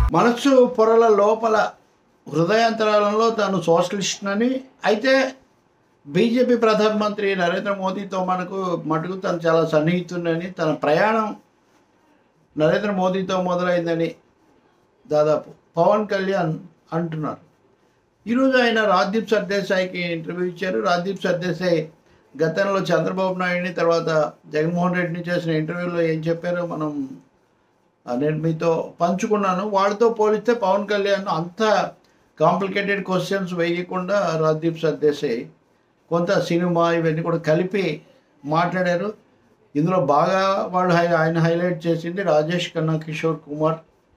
మనస్సు పొరల లోపల హృదయాంతరాలంలో తాను సోషలిస్ట్నని, అయితే బీజేపీ ప్రధానమంత్రి నరేంద్ర మోదీతో మటుకు తను చాలా సన్నిహితుడని, తన ప్రయాణం నరేంద్ర మోదీతో మొదలైందని దాదాపు పవన్ కళ్యాణ్ అంటున్నారు. ఈరోజు ఆయన రాజ్దీప్ సర్దేశాయికి ఇంటర్వ్యూ ఇచ్చారు. రాజ్దీప్ సర్దేశాయ్ గతంలో చంద్రబాబు నాయుడిని, తర్వాత జగన్మోహన్ రెడ్డిని చేసిన ఇంటర్వ్యూలో ఏం చెప్పారో నేను మీతో పంచుకున్నాను. వాళ్ళతో పోలిస్తే పవన్ కళ్యాణ్ అంత కాంప్లికేటెడ్ క్వశ్చన్స్ వేయకుండా రాజ్దీప్ సర్దేశాయ్ కొంత సినిమా ఇవన్నీ కూడా కలిపి మాట్లాడారు. ఇందులో బాగా ఆయన హైలైట్ చేసింది రాజేష్ ఖన్నా, కిషోర్ కుమార్,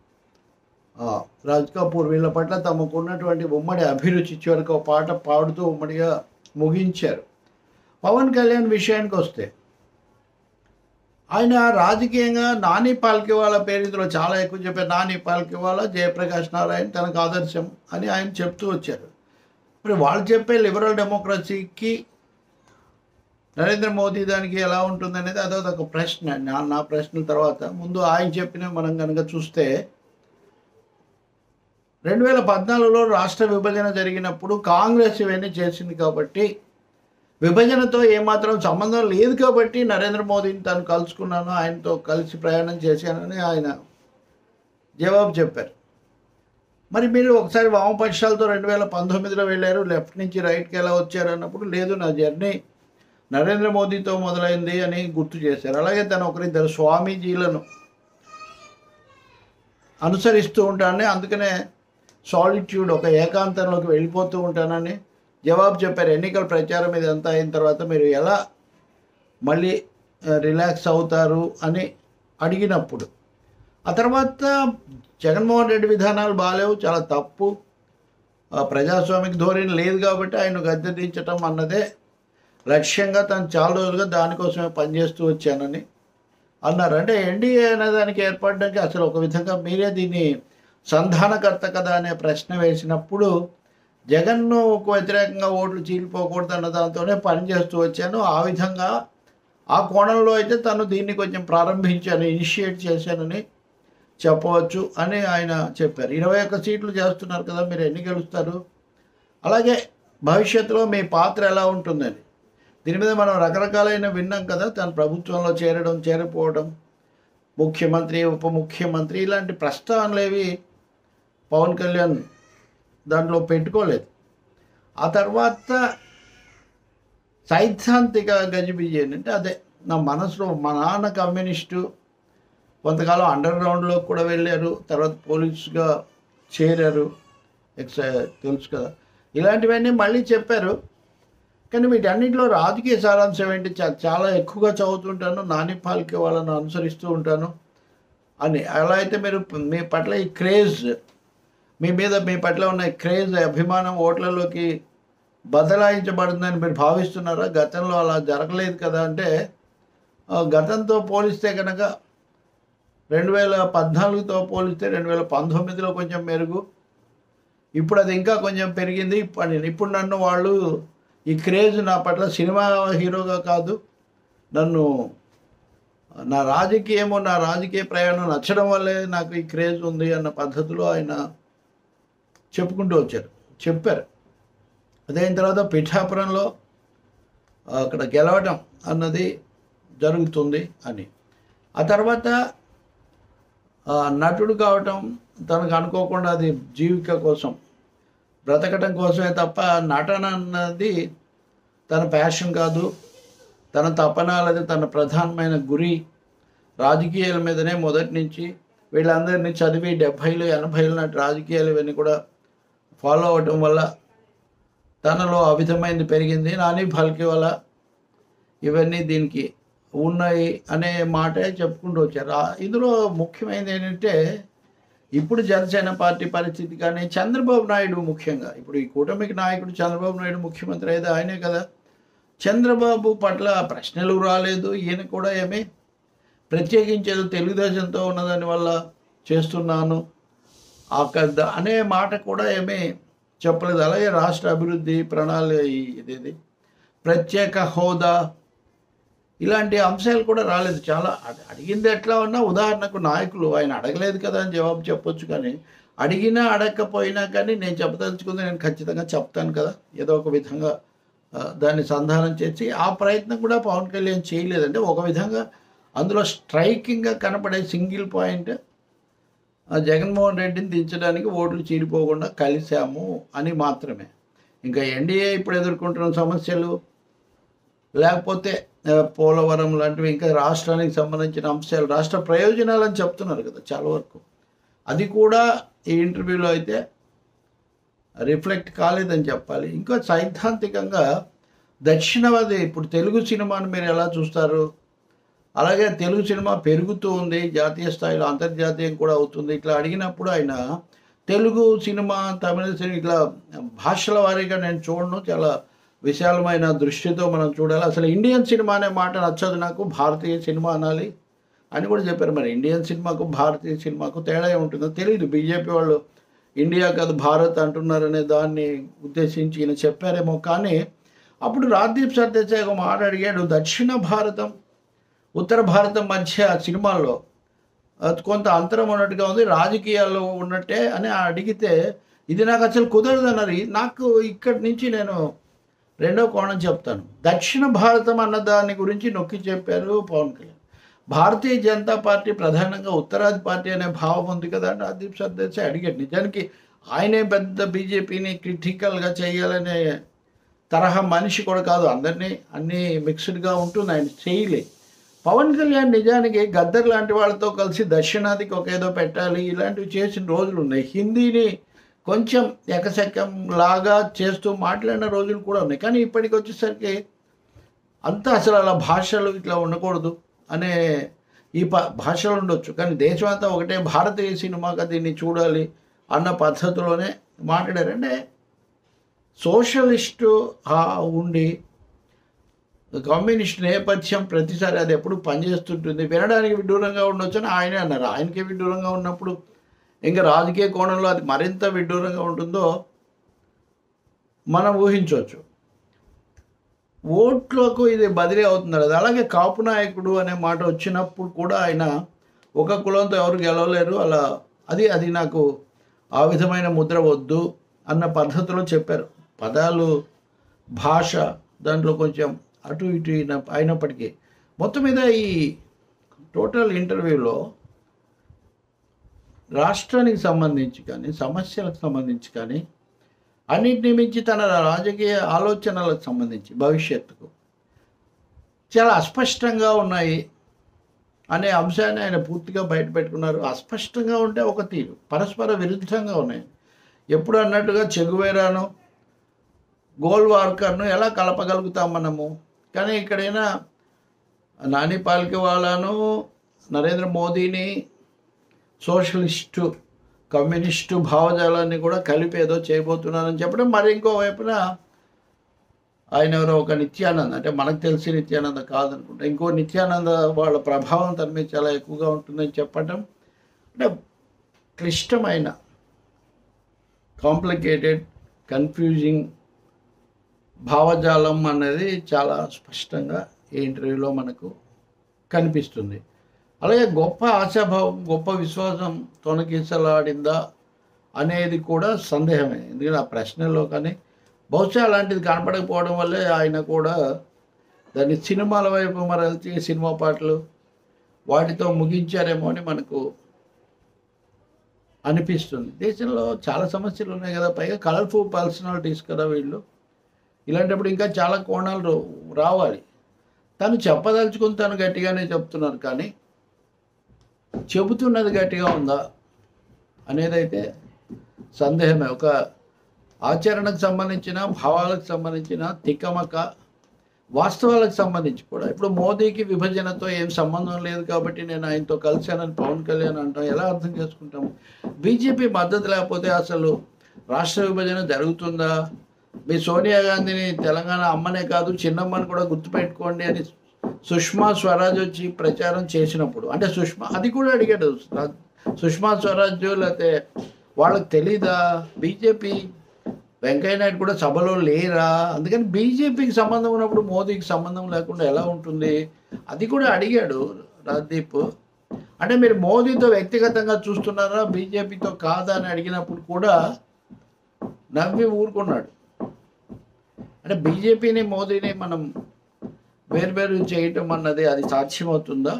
రాజ్ కపూర్ వీళ్ళ పట్ల తమకున్నటువంటి ఉమ్మడి అభిరుచి చివరికి ఒక పాట పాడుతూ ఉమ్మడిగా ముగించారు. పవన్ కళ్యాణ్ విషయానికి వస్తే ఆయన రాజకీయంగా నాని పాల్కివాలా పేరు ఇందులో చాలా ఎక్కువ చెప్పారు. నాని పాల్కివాలా, జయప్రకాష్ నారాయణ తనకు ఆదర్శం అని ఆయన చెప్తూ వచ్చారు. మరి వాళ్ళు చెప్పే లిబరల్ డెమోక్రసీకి నరేంద్ర మోదీ దానికి ఎలా ఉంటుంది అనేది అదొక ప్రశ్న. నా ప్రశ్నల తర్వాత ముందు ఆయన చెప్పిన మనం కనుక చూస్తే 2014లో రాష్ట్ర విభజన జరిగినప్పుడు కాంగ్రెస్ ఇవన్నీ చేసింది కాబట్టి, విభజనతో ఏమాత్రం సంబంధం లేదు కాబట్టి నరేంద్ర మోదీని తాను కలుసుకున్నాను, ఆయనతో కలిసి ప్రయాణం చేశానని ఆయన జవాబు చెప్పారు. మరి మీరు ఒకసారి వామపక్షాలతో 2019లో వెళ్ళారు, లెఫ్ట్ నుంచి రైట్కి ఎలా వచ్చారు అన్నప్పుడు లేదు నా జర్నీ నరేంద్ర మోదీతో మొదలైంది అని గుర్తు చేశారు. అలాగే తను ఒకరిద్దరు స్వామీజీలను అనుసరిస్తూ ఉంటానని, అందుకనే సాలిట్యూడ్ ఒక ఏకాంతంలోకి వెళ్ళిపోతూ ఉంటానని జవాబు చెప్పారు. ఎన్నికల ప్రచారం ఇదంతా అయిన తర్వాత మీరు ఎలా మళ్ళీ రిలాక్స్ అవుతారు అని అడిగినప్పుడు, ఆ తర్వాత జగన్మోహన్ రెడ్డి విధానాలు బాగాలేవు, చాలా తప్పు, ప్రజాస్వామిక ధోరణి లేదు కాబట్టి ఆయన గద్దె దించటం అన్నదే లక్ష్యంగా తను చాలా రోజులుగా దానికోసమే పనిచేస్తూ వచ్చానని అన్నారు. అంటే ఎన్డీఏ అనే దానికి ఏర్పడడానికి అసలు ఒక విధంగా మీరే దీన్ని సంధానకర్త కదా అనే ప్రశ్న వేసినప్పుడు, జగన్ను వ్యతిరేకంగా ఓట్లు చీలిపోకూడదు అన్న దాంతోనే పనిచేస్తూ వచ్చాను, ఆ విధంగా ఆ కోణంలో అయితే తను దీన్ని కొంచెం ప్రారంభించాను, ఇనిషియేట్ చేశానని చెప్పవచ్చు అని ఆయన చెప్పారు. 21 సీట్లు చేస్తున్నారు కదా, మీరు ఎన్ని గెలుస్తారు, అలాగే భవిష్యత్తులో మీ పాత్ర ఎలా ఉంటుందని దీని మీద మనం రకరకాలైన విన్నాం కదా. తన ప్రభుత్వంలో చేరడం, చేరిపోవడం, ముఖ్యమంత్రి, ఉప ముఖ్యమంత్రి ఇలాంటి ప్రస్తావనలు ఏవి పవన్ కళ్యాణ్ దాంట్లో పెట్టుకోలేదు. ఆ తర్వాత సైద్ధాంతిక గజిబిజి ఏంటంటే అదే నా మనసులో, మా నాన్న కమ్యూనిస్టు, కొంతకాలం అండర్ గ్రౌండ్లో కూడా వెళ్ళారు, తర్వాత పోలీసుగా చేరారు, తెలుసు కదా, ఇలాంటివన్నీ మళ్ళీ చెప్పారు. కానీ వీటన్నిటిలో రాజకీయ సారాంశం ఏంటి, చాలా ఎక్కువగా చదువుతుంటాను, నాని పాల్కే వాళ్ళను అనుసరిస్తూ ఉంటాను అని. అలా అయితే మీరు మీ పట్ల ఈ క్రేజ్, మీ పట్ల ఉన్న క్రేజ్, అభిమానం ఓట్లలోకి బదలాయించబడుతుందని మీరు భావిస్తున్నారా? గతంలో అలా జరగలేదు కదా. అంటే గతంతో పోలిస్తే కనుక 2014తో పోలిస్తే 2019లో కొంచెం మెరుగు, ఇప్పుడు అది ఇంకా కొంచెం పెరిగింది. ఇప్పుడు నన్ను వాళ్ళు ఈ క్రేజ్ నా పట్ల సినిమా హీరోగా కాదు, నన్ను నా రాజకీయ ప్రయాణం నచ్చడం వల్లే నాకు ఈ క్రేజ్ ఉంది అన్న పద్ధతిలో ఆయన చెప్పుకుంటూ చెప్పారు. అదైన తర్వాత పిఠాపురంలో అక్కడ గెలవడం అన్నది జరుగుతుంది అని, ఆ తర్వాత నటుడు కావటం తనకు అనుకోకుండా అది జీవిక కోసం, బ్రతకటం కోసమే తప్ప నటన అన్నది తన ప్యాషన్ కాదు, తన తపన, లేదా తన ప్రధానమైన గురి రాజకీయాల మీదనే మొదటి నుంచి. వీళ్ళందరినీ చదివి 70లు 80లు నాటి రాజకీయాలు ఇవన్నీ కూడా ఫాలో అవటం వల్ల తనలో ఆ విధమైనది పెరిగింది. నాని పాల్కివాలా ఇవన్నీ దీనికి ఉన్నాయి అనే మాటే చెప్పుకుంటూ వచ్చారు. ఇందులో ముఖ్యమైనది ఏంటంటే, ఇప్పుడు జనసేన పార్టీ పరిస్థితి కానీ, చంద్రబాబు నాయుడు ముఖ్యంగా, ఇప్పుడు ఈ కూటమికి నాయకుడు చంద్రబాబు నాయుడు ముఖ్యమంత్రి అయితే ఆయనే కదా, చంద్రబాబు పట్ల ప్రశ్నలు రాలేదు. ఈయన కూడా ఏమీ ప్రత్యేకించేది తెలుగుదేశంతో ఉన్నదాని వల్ల చేస్తున్నాను అనే మాట కూడా ఏమీ చెప్పలేదు. అలాగే రాష్ట్ర అభివృద్ధి ప్రణాళిక, ప్రత్యేక హోదా, ఇలాంటి అంశాలు కూడా రాలేదు. చాలా అడిగింది ఎట్లా ఉన్నా, ఉదాహరణకు నాయకులు ఆయన అడగలేదు కదా అని జవాబు చెప్పొచ్చు, కానీ అడిగినా అడగకపోయినా కానీ నేను చెప్పదలుచుకుంది నేను ఖచ్చితంగా చెప్తాను కదా, ఏదో ఒక విధంగా దాన్ని సంధానం చేసి. ఆ ప్రయత్నం కూడా పవన్ కళ్యాణ్ చేయలేదంటే ఒక విధంగా అందులో స్ట్రైకింగ్గా కనపడే సింగిల్ పాయింట్, జగన్మోహన్ రెడ్డిని దించడానికి ఓట్లు చీలిపోకుండా కలిశాము అని మాత్రమే. ఇంకా ఎన్డీఏ ఇప్పుడు ఎదుర్కొంటున్న సమస్యలు, లేకపోతే పోలవరం లాంటివి, ఇంకా రాష్ట్రానికి సంబంధించిన అంశాలు, రాష్ట్ర ప్రయోజనాలు అని చెప్తున్నారు కదా చాలా వరకు, అది కూడా ఈ ఇంటర్వ్యూలో అయితే రిఫ్లెక్ట్ కాలేదని చెప్పాలి. ఇంకా సైద్ధాంతికంగా దక్షిణవాది, ఇప్పుడు తెలుగు సినిమాను మీరు ఎలా చూస్తారు, అలాగే తెలుగు సినిమా పెరుగుతూ ఉంది, జాతీయ స్థాయిలో అంతర్జాతీయం కూడా అవుతుంది. ఇట్లా అడిగినప్పుడు ఆయన తెలుగు సినిమా, తమిళ సినిమా ఇట్లా భాషల వారీగా నేను చూడను, చాలా విశాలమైన దృష్టితో మనం చూడాలి. అసలు ఇండియన్ సినిమా అనే మాట నచ్చదు నాకు, భారతీయ సినిమా అనాలి అని కూడా చెప్పారు. మరి ఇండియన్ సినిమాకు భారతీయ సినిమాకు తేడా ఉంటుందో తెలియదు. బీజేపీ వాళ్ళు ఇండియా కాదు భారత్ అంటున్నారనే దాన్ని ఉద్దేశించి ఈయన చెప్పారేమో. కానీ అప్పుడు రాజ్దీప్ సర్దేశాయ్ ఒక మాట అడిగాడు, దక్షిణ భారతం ఉత్తర భారతం మధ్య సినిమాల్లో కొంత అంతరం ఉన్నట్టుగా ఉంది, రాజకీయాల్లో ఉన్నట్టే అని అడిగితే, ఇది నాకు అసలు కుదరదు అన్నారు. నాకు ఇక్కడి నుంచి నేను రెండో కోణం చెప్తాను. దక్షిణ భారతం అన్న దాని గురించి నొక్కి చెప్పారు పవన్ కళ్యాణ్. భారతీయ జనతా పార్టీ ప్రధానంగా ఉత్తరాది పార్టీ అనే భావం ఉంది కదా అని రాజ్దీప్ సర్దేశాయ్ అడిగాడు. నిజానికి ఆయనే పెద్ద బీజేపీని క్రిటికల్గా చేయాలనే తరహా మనిషి కూడా కాదు, అందరినీ అన్నీ మిక్స్డ్గా ఉంటుంది, ఆయన చేయలే. పవన్ కళ్యాణ్ నిజానికి గద్దర్ లాంటి వాళ్ళతో కలిసి దక్షిణాదికి ఒక ఏదో పెట్టాలి ఇలాంటివి చేసిన రోజులు ఉన్నాయి. హిందీని కొంచెం ఎకసెక్కం లాగా చేస్తూ మాట్లాడిన రోజులు కూడా ఉన్నాయి. కానీ ఇప్పటికి వచ్చేసరికి అంతా అసలు అలా భాషలు ఇట్లా ఉండకూడదు అనే ఈ భాషలు ఉండొచ్చు, కానీ దేశం అంతా ఒకటే భారతీయ సినిమాగా దీన్ని చూడాలి అన్న పద్ధతిలోనే మాట్లాడారు. అంటే సోషలిస్టు ఉండి కమ్యూనిస్ట్ నేపథ్యం ప్రతిసారి అది ఎప్పుడు పనిచేస్తుంటుంది, వినడానికి విడ్డూరంగా ఉండొచ్చు అని ఆయనే అన్నారు. ఆయనకే విడ్డూరంగా ఉన్నప్పుడు ఇంకా రాజకీయ కోణంలో అది మరింత విడ్డూరంగా ఉంటుందో మనం ఊహించవచ్చు. ఓట్లకు ఇది బదిలీ అవుతున్నారు. అది అలాగే కాపు నాయకుడు అనే మాట వచ్చినప్పుడు కూడా ఆయన ఒక కులంతో ఎవరు గెలవలేరు, అలా అది నాకు ఆ విధమైన ముద్ర వద్దు అన్న పద్ధతిలో చెప్పారు. పదాలు, భాష దాంట్లో కొంచెం అటు ఇటు అయినప్పటికీ మొత్తం మీద ఈ టోటల్ ఇంటర్వ్యూలో రాష్ట్రానికి సంబంధించి కానీ, సమస్యలకు సంబంధించి కానీ, అన్నింటినీ మించి తన రాజకీయ ఆలోచనలకు సంబంధించి భవిష్యత్తుకు చాలా అస్పష్టంగా ఉన్నాయి అనే అంశాన్ని ఆయన పూర్తిగా బయటపెట్టుకున్నారు. అస్పష్టంగా ఉంటే ఒక తీరు, పరస్పర విరుద్ధంగా ఉన్నాయి. ఎప్పుడు అన్నట్టుగా చెగువేరాను, గోల్వార్కర్ను ఎలా కలపగలుగుతాం మనము? కానీ ఇక్కడైనా నాని పాల్కేవాలాను, నరేంద్ర మోదీని, సోషలిస్టు కమ్యూనిస్టు భావజాలాన్ని కూడా కలిపి ఏదో చేయబోతున్నారని చెప్పడం. మరి ఇంకోవైపున ఆయన ఎవరో ఒక నిత్యానంద, అంటే మనకు తెలిసి నిత్యానంద కాదనుకుంటా, ఇంకో నిత్యానంద వాళ్ళ ప్రభావం తన మీద చాలా ఎక్కువగా ఉంటుందని చెప్పడం. అంటే క్లిష్టమైన, కాంప్లికేటెడ్, కన్ఫ్యూజింగ్ భావజాలం అనేది చాలా స్పష్టంగా ఈ ఇంటర్వ్యూలో మనకు కనిపిస్తుంది. అలాగే గొప్ప ఆశాభావం, గొప్ప విశ్వాసం తొణకిసలాడిందా అనేది కూడా సందేహమే. ఎందుకంటే ఆ ప్రశ్నల్లో కానీ బహుశా అలాంటిది కనపడకపోవడం వల్లే ఆయన కూడా దాన్ని సినిమాల వైపు మరల్చి సినిమా పాటలు వాటితో ముగించారేమో అని మనకు అనిపిస్తుంది. దేశంలో చాలా సమస్యలు ఉన్నాయి కదా, పైగా కలర్ఫుల్ పర్సనాలిటీస్ కదా వీళ్ళు. ఇలాంటప్పుడు ఇంకా చాలా కోణాలు రావాలి. తను చెప్పదలుచుకుని తను గట్టిగానే చెప్తున్నారు, కానీ చెబుతున్నది గట్టిగా ఉందా అనేదైతే సందేహమే. ఒక ఆచరణకు సంబంధించిన, భావాలకు సంబంధించిన తిక్కమక్క, వాస్తవాలకు సంబంధించి కూడా ఇప్పుడు మోదీకి విభజనతో ఏం సంబంధం లేదు కాబట్టి నేను ఆయనతో కలిశానని పవన్ కళ్యాణ్ అంటాం. ఎలా అర్థం చేసుకుంటాం? బీజేపీ మద్దతు లేకపోతే అసలు రాష్ట్ర విభజన జరుగుతుందా? మీ సోనియా గాంధీని తెలంగాణ అమ్మనే కాదు చిన్నమ్మని కూడా గుర్తుపెట్టుకోండి అని సుష్మా స్వరాజ్ వచ్చి ప్రచారం చేసినప్పుడు, అంటే అది కూడా అడిగాడు, సుష్మా స్వరాజ్ లేకపోతే వాళ్ళకి తెలీదా? బీజేపీ వెంకయ్య నాయుడు కూడా సభలో లేరా? అందుకని బీజేపీకి సంబంధం ఉన్నప్పుడు మోదీకి సంబంధం లేకుండా ఎలా ఉంటుంది? అది కూడా అడిగాడు రాజ్దీప్. అంటే మీరు మోదీతో వ్యక్తిగతంగా చూస్తున్నారా, బీజేపీతో కాదా అని అడిగినప్పుడు కూడా నవ్వి ఊరుకున్నాడు. అంటే బీజేపీని మోదీని మనం వేరువేరు చేయటం అన్నది అది సాధ్యమవుతుందా?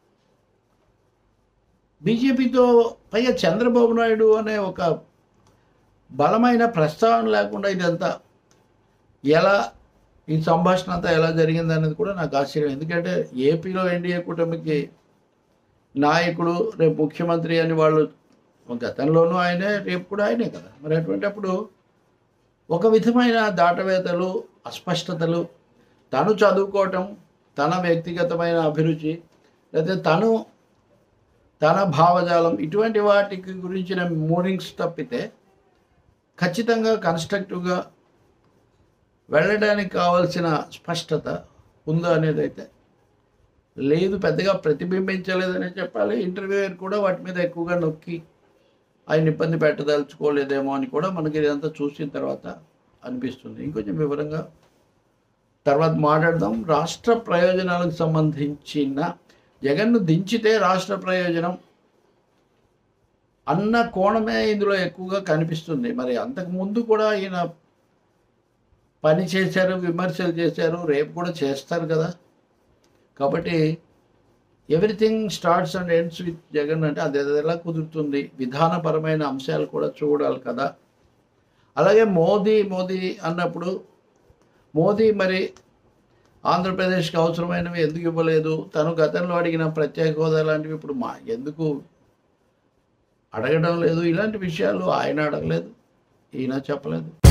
బీజేపీతో పైగా చంద్రబాబు నాయుడు అనే ఒక బలమైన ప్రస్తావన లేకుండా ఇదంతా ఎలా, ఈ సంభాషణ అంతా ఎలా జరిగింది అనేది కూడా నాకు ఆశ్చర్యం. ఎందుకంటే ఏపీలో ఎన్డీఏ కూటమికి నాయకుడు, రేపు ముఖ్యమంత్రి అని వాళ్ళు గతంలోనూ ఆయనే, రేపు కూడా ఆయనే కదా. మరి అటువంటిప్పుడు ఒక విధమైన దాటవేతలు, అస్పష్టతలు, తను చదువుకోవటం, తన వ్యక్తిగతమైన అభిరుచి, లేకపోతే తన భావజాలం, ఇటువంటి వాటికి గురించిన మూడింగ్స్ తప్పితే ఖచ్చితంగా కన్స్ట్రక్టివ్గా వెళ్ళడానికి కావాల్సిన స్పష్టత ఉందా అనేది అయితే లేదు, పెద్దగా ప్రతిబింబించలేదనే చెప్పాలి. ఇంటర్వ్యూయర్ కూడా వాటి మీద ఎక్కువగా నొక్కి ఆయన ఇబ్బంది పెట్టదలుచుకోలేదేమో అని కూడా మనకి ఇదంతా చూసిన తర్వాత అనిపిస్తుంది. ఇంకొంచెం వివరంగా తర్వాత మాట్లాడదాం. రాష్ట్ర ప్రయోజనాలకు సంబంధించిన జగన్ను దించితే రాష్ట్ర ప్రయోజనం అన్న కోణమే ఇందులో ఎక్కువగా కనిపిస్తుంది. మరి అంతకుముందు కూడా ఈయన పని చేశారు, విమర్శలు చేశారు, రేపు కూడా చేస్తారు కదా. కాబట్టి everything starts and ends with Jagan అంటే అది ఎలా కుదురుతుంది, విధానపరమైన అంశాలు కూడా చూడాలి కదా. అలాగే మోదీ అన్నప్పుడు మోదీ మరి ఆంధ్రప్రదేశ్కి అవసరమైనవి ఎందుకు ఇవ్వలేదు, తను గతంలో అడిగిన ప్రత్యేక హోదా లాంటివి ఇప్పుడు ఎందుకు అడగడం లేదు, ఇలాంటి విషయాలు ఆయన అడగలేదు, ఈయన చెప్పలేదు.